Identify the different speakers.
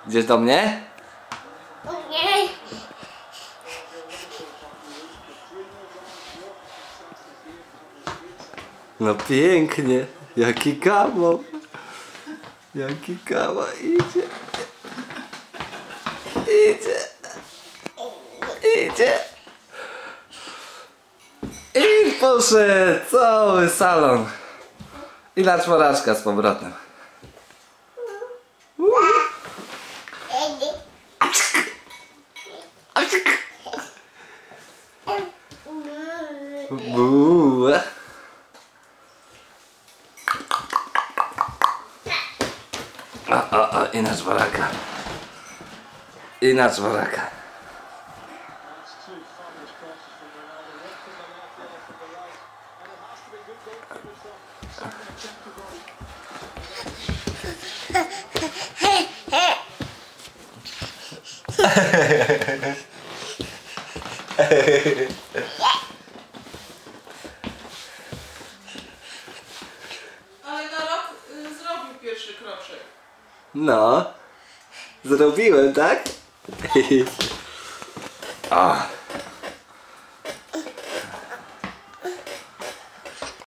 Speaker 1: Idziesz do mnie?
Speaker 2: Nie.
Speaker 1: No pięknie. Jaki kawał. Jaki kawał. Idzie. Idzie. Idzie. I poszedł cały salon. I na czworaczka z powrotem. Buuu. O, i na czworaka. I na czworaka.
Speaker 3: Ale na rok zrobił pierwszy kroczek.
Speaker 1: No, zrobiłem, tak? O.